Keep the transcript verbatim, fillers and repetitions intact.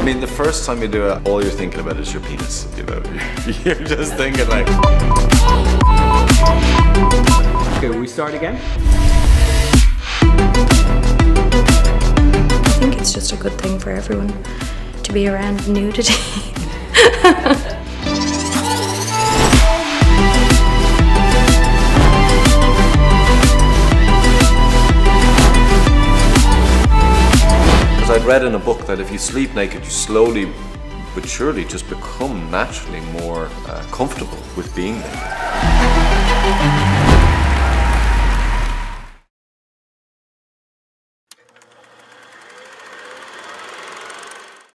mean, the first time you do it, all you're thinking about is your penis, you know? You're just thinking like... Okay, we start again? I think it's just a good thing for everyone to be around nudity. I'd read in a book that if you sleep naked, you slowly but surely just become naturally more uh, comfortable with being naked.